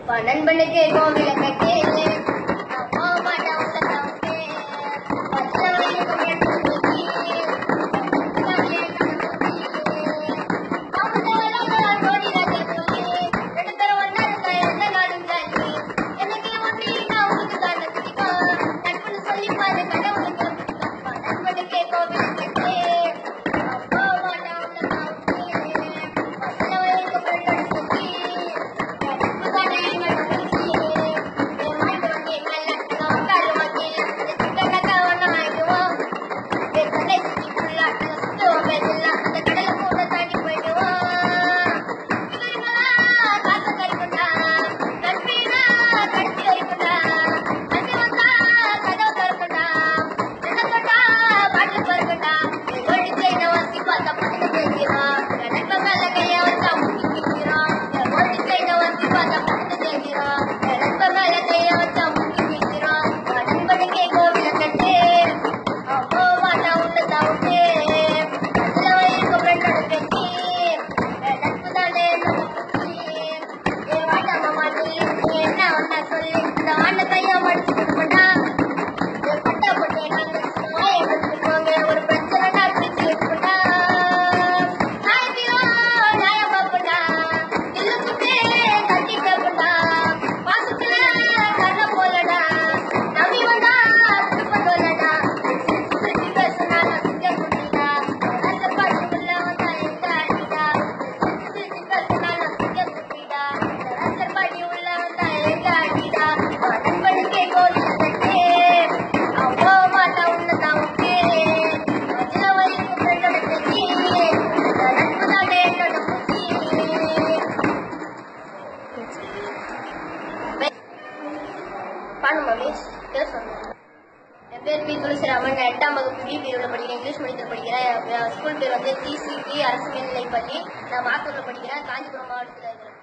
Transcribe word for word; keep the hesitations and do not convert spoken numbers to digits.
நண்பனுக்கு கோவில கட்டி போக மாட்டேன் என் பேர் பி துளசிராமன். நான் எட்டாம் வகுப்பு பி பிரிவில் படிக்கிறேன். இங்கிலீஷ் மீடியத்தில் படிக்கிறேன். ஸ்கூல் பேர் வந்து டிசிபி அரசு மேல்நிலைப்பள்ளி. நான் மாத்தூரில் படிக்கிறேன். காஞ்சிபுரம் மாவட்டத்தில் இருக்கிறேன்.